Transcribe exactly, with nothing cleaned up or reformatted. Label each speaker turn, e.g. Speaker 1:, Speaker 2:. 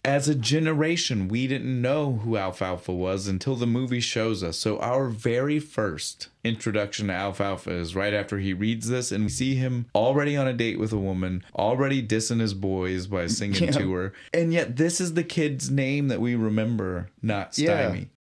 Speaker 1: as a generation, we didn't know who Alfalfa was until the movie shows us. So our very first introduction to Alfalfa is right after he reads this, and we see him already on a date with a woman, already dissing his boys by singing yeah. to her. And yet this is the kid's name that we remember, not Stymie.
Speaker 2: Yeah.